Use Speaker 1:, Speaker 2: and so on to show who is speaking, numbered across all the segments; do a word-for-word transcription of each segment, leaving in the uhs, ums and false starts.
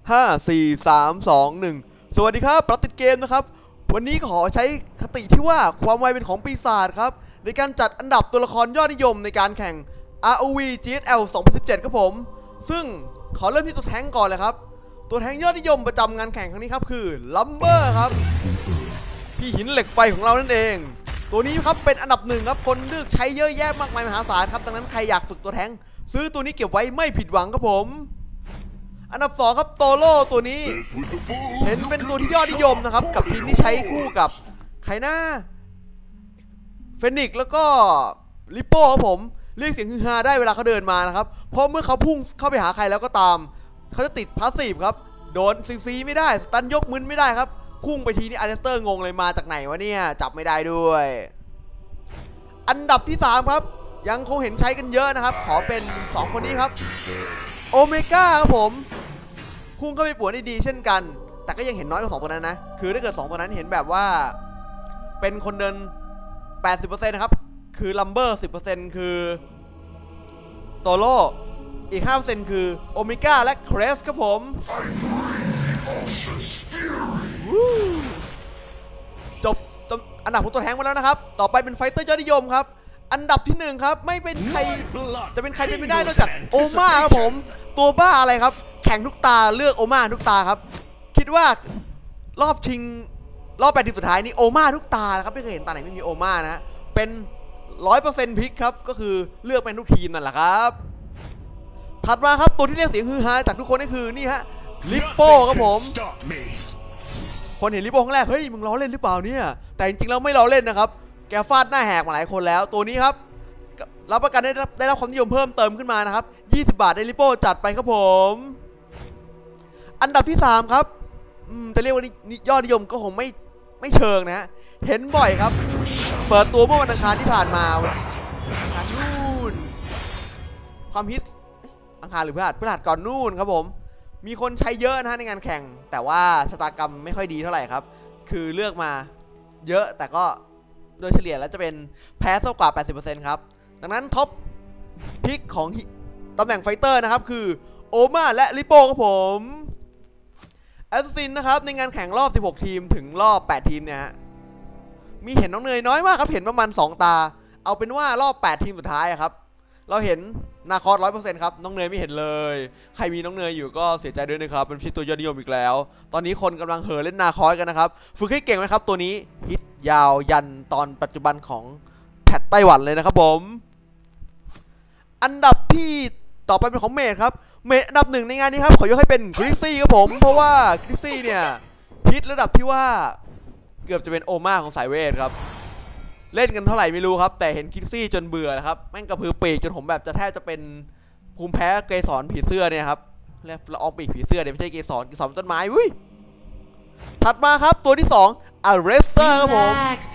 Speaker 1: ห้า สี่ สาม สอง หนึ่งสวัสดีครับปรัติดเกมนะครับวันนี้ขอใช้คติที่ว่าความไวเป็นของปีศาจครับในการจัดอันดับตัวละครยอดนิยมในการแข่ง อาร์ โอ วี จี เอส แอล สองพันสิบเจ็ดครับผมซึ่งขอเริ่มที่ตัวแทงก่อนเลยครับตัวแทงยอดนิยมประจำงานแข่งครั้งนี้ครับคือลัมเบอร์ครับพี่หินเหล็กไฟของเรานั่นเองตัวนี้ครับเป็นอันดับหนึ่งครับคนเลือกใช้เยอะแยะมากมายมหาศาลครับดังนั้นใครอยากฝึกตัวแทงซื้อตัวนี้เก็บไว้ไม่ผิดหวังครับผมอันดับสองครับโตโร่ตัวนี้เห็นเป็นตัวที่ยอดนิยมนะครับกับทีมที่ใช้คู่กับใครหน้าเฟนิกซ์แล้วก็ลิโป้ครับผมเรียกเสียงฮือฮาได้เวลาเขาเดินมานะครับเพราะเมื่อเขาพุ่งเข้าไปหาใครแล้วก็ตามเขาจะติดพาสซีฟครับโดนซีซีไม่ได้สตันยกมึนไม่ได้ครับพุ่งไปทีนี้อเลสเตอร์งงเลยมาจากไหนวะเนี่ยจับไม่ได้ด้วยอันดับที่สามครับยังคงเห็นใช้กันเยอะนะครับขอเป็นสองคนนี้ครับโอเมก้าครับผมพุ่งเข้าไปป่วนได้ดีเช่นกันแต่ก็ยังเห็นน้อยกว่าสองตัวนั้นนะคือถ้าเกิดสองตัวนั้นเห็นแบบว่าเป็นคนเดิน แปดสิบเปอร์เซ็นต์ นะครับคือลัมเบอร์ สิบเปอร์เซ็นต์ คือโตโร่อีก ห้าเปอร์เซ็นต์ คือโอเมก้าและเครสครับผมจบอันดับของตัวแทงมาแล้วนะครับต่อไปเป็นไฟเตอร์ยอดนิยมครับอันดับที่หนึ่งครับไม่เป็นใครจะเป็นใครเป็นไม่ได้นอกจากโอม่าครับผมตัวบ้าอะไรครับแข่งทุกตาเลือกโอม่าทุกตาครับคิดว่ารอบชิงรอบแปดทีมสุดท้ายนี้โอม่าทุกตาครับไม่เคยเห็นตาไหนไม่มีโอม่านะเป็น ร้อยเปอร์เซ็นต์ พิกครับก็คือเลือกเป็นทุกทีมนั่นแหละครับถัดมาครับตัวที่เรียกเสียงฮือฮาจากทุกคนก็คือนี่ฮะลิปโป้ครับผมคนเห็นลิปโป้ครั้งแรกเฮ้ยมึงล้อเล่นหรือเปล่าเนี่ยแต่จริงๆแล้วไม่ล้อเล่นนะครับแกฟาดหน้าแหกมาหลายคนแล้วตัวนี้ครับรับประกันได้รับได้รับความนิยมเพิ่มเติมขึ้นมานะครับยี่สิบบาทได้ลิปโป้จัดไปครับผมอันดับที่สามครับอืมจะเรียกว่ายอดนิยมก็คงไม่ไม่เชิงนะฮะเห็นบ่อยครับเปิดตัวเมื่อวันอังคารที่ผ่านมาอังคารนู่นความฮิตอังคารหรือพฤหัสพฤหัสก่อนนู่นครับผมมีคนใช้เยอะนะฮะในงานแข่งแต่ว่าชะตากรรมไม่ค่อยดีเท่าไหร่ครับคือเลือกมาเยอะแต่ก็โดยเฉลี่ยแล้วจะเป็นแพ้สักกว่า แปดสิบเปอร์เซ็นต์ ครับดังนั้นท็อปพิกของตำแหน่งไฟเตอร์นะครับคือโอม่าและลิโป้ครับผมแอสซินนะครับในงานแข่งรอบสิบหกทีมถึงรอบแปดทีมเนี่ยฮะมีเห็นน้องเนยน้อยมากครับเห็นประมาณสองตาเอาเป็นว่ารอบแปดทีมสุดท้ายครับเราเห็นนาคอส ร้อยเปอร์เซ็นต์ ครับน้องเนยไม่เห็นเลยใครมีน้องเนยอยู่ก็เสียใจด้วยนะครับเป็นพี่ตัวยอดนิยมอีกแล้วตอนนี้คนกำลังเห่อเล่นนาคอสกันนะครับฝึกให้เก่งไหมครับตัวนี้ฮิตยาวยันตอนปัจจุบันของแพทไต้หวันเลยนะครับผมอันดับที่ต่อไปเป็นของเมดครับเมดอันดับหนึ่งในงานนี้ครับขอยกให้เป็นคริสซี่ครับผมเพราะว่าคริสซี่เนี่ยฮิตระดับที่ว่าเกือบจะเป็นโอม่าของสายเวทครับเล่นกันเท่าไหร่ไม่รู้ครับแต่เห็นคริสซี่จนเบื่อแล้วครับแม่งกระพือปีกจนผมแบบจะแทบจะเป็นภูมิแพ้เกสรผีเสื้อเนี่ยครับแล้วละอองปีกผีเสื้อเนี่ยไม่ใช่เกสรเกสรต้นไม้วุ้ยถัดมาครับตัวที่สองอาร์เรสเตอร์ครับผม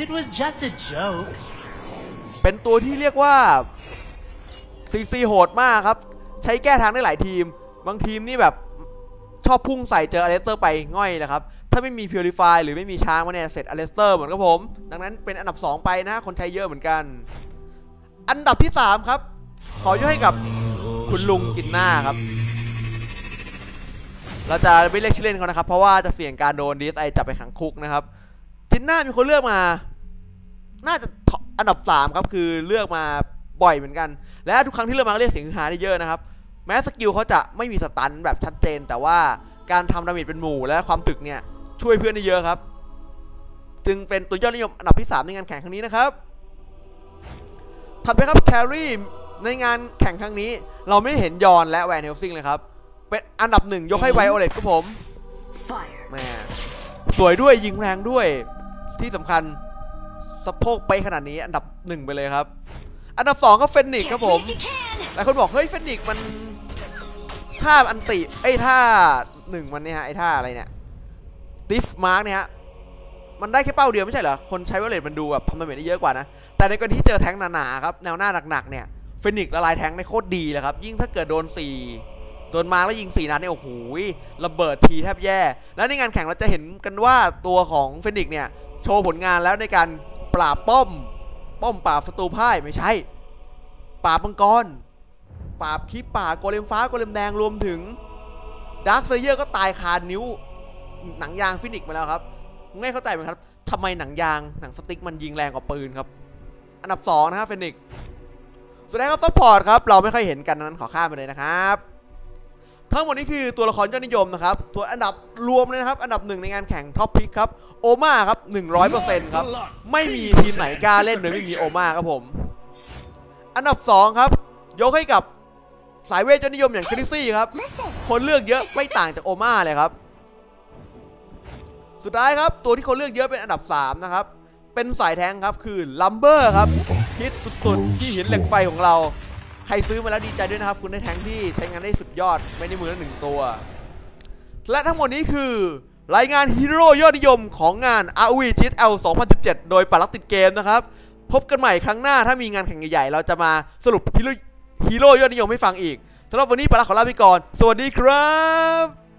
Speaker 1: เป็นตัวที่เรียกว่าซีซีโหดมากครับใช้แก้ทางได้หลายทีมบางทีมนี่แบบชอบพุ่งใส่เจออาร์เรสเตอร์ไปง่อยนะครับถ้าไม่มี Purify หรือไม่มีช้างมาเนี่ยเสร็จอาร์เรสเตอร์เหมือนกับผมดังนั้นเป็นอันดับสองไปนะคนใช้เยอะเหมือนกันอันดับที่สามครับขอยกให้กับคุณลุงจินน่าครับเราจะไม่เรียกชื่อเล่นเขานะครับเพราะว่าจะเสี่ยงการโดน ดี เอส ไอ จับไปขังคุกนะครับจินน่ามีคนเลือกมาน่าจะอันดับสามครับคือเลือกมาบ่อยเหมือนกันและทุกครั้งที่เลือกมาก็เรียกเสียงฮือฮาได้เยอะนะครับแม้สกิลเขาจะไม่มีสตันแบบชัดเจนแต่ว่าการทำดาเมจเป็นหมู่และความถึกเนี่ยช่วยเพื่อนได้เยอะครับจึงเป็นตัวยอดนิยมอันดับที่สามในงานแข่งครั้งนี้นะครับถัดไปครับแครี่ในงานแข่งครั้งนี้เราไม่เห็นยอนและแวนเฮลซิงเลยครับเป็นอันดับหนึ่งยกให้ไวโอเลตครับผมแม่สวยด้วยยิงแรงด้วยที่สำคัญสะโพกไปขนาดนี้อันดับหนึ่งไปเลยครับอันดับสองก็เฟนิกครับผมหลายคนบอกเฮ้ยเฟนิกมันท่าอันติไอ้ท่าหนึ่งมันเนี่ยฮะไอ้ท่าอะไรเนี่ยดิฟมาร์กเนี่ยฮะมันได้แค่เป้าเดียวไม่ใช่เหรอคนใช้เวลเลตมันดูแบบทำดาเมจได้เยอะกว่านะแต่ในกรณีที่เจอแทงหนาๆครับแนวหน้าหนักๆเนี่ยเฟนิกละลายแทงได้โคตรดีเลยครับยิ่งถ้าเกิดโดนสี่โดนมาร์กแล้วยิงสี่นัดเนี่ยโอ้โหระเบิดทีแทบแย่แล้วในงานแข่งเราจะเห็นกันว่าตัวของเฟนิกเนี่ยโชว์ผลงานแล้วในการปราบป้อมป้อมปราบศัตรูพ่ายไม่ใช่ปราบมังกรปราบคลิปป่าโกเลมฟ้าโกเลมแดงรวมถึงดาร์ธเฟเยอร์ก็ตายคานิ้วหนังยางฟินิกมาแล้วครับไม่เข้าใจไหมครับทำไมหนังยางหนังสติ๊กมันยิงแรงกว่าปืนครับอันดับสองนะครับฟินิกสุดท้ายครับซัพพอร์ตครับเราไม่ค่อยเห็นกันนั้นขอข้ามไปเลยนะครับทั้งหมดนี้คือตัวละครยอดนิยมนะครับส่วนอันดับรวมเลยนะครับอันดับหนึ่งในงานแข่งท็อปพิกครับโอมาครับ หนึ่งร้อยเปอร์เซ็นต์ ครับไม่มีทีมไหนกล้าเล่นโดยไม่มีโอมาครับผมอันดับสองครับยกให้กับสายเวทยอดนิยมอย่างคริสซี่ครับคนเลือกเยอะไม่ต่างจากโอมาเลยครับสุดท้ายครับตัวที่คนเลือกเยอะเป็นอันดับสามนะครับเป็นสายแทงครับคือลัมเบอร์ครับฮิตสุดๆที่หินเหล็กไฟของเราใครซื้อมาแล้วดีใจด้วยนะครับคุณได้แทงที่ใช้งานได้สุดยอดไม่ในมือละหนึ่งตัวและทั้งหมดนี้คือรายงานฮีโร่ยอดนิยมของงาน อาร์ โอ วี จี เอส แอล สองพันสิบเจ็ดโดยปารักติดเกมนะครับพบกันใหม่ครั้งหน้าถ้ามีงานแข่งใหญ่ๆเราจะมาสรุปฮีโร่ฮีโร่ยอดนิยมให้ฟังอีกสำหรับวันนี้ปารักขอลาไปก่อนสวัสดีครับ